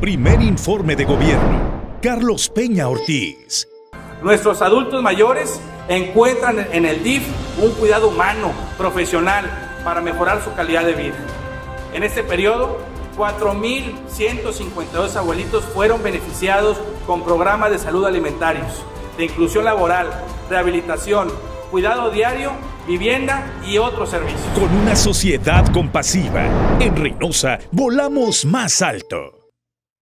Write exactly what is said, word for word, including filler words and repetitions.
Primer informe de gobierno. Carlos Peña Ortiz. Nuestros adultos mayores encuentran en el D I F un cuidado humano, profesional, para mejorar su calidad de vida. En este periodo, cuatro mil ciento cincuenta y dos abuelitos fueron beneficiados con programas de salud alimentarios, de inclusión laboral, rehabilitación, cuidado diario, vivienda y otros servicios. Con una sociedad compasiva, en Reynosa volamos más alto.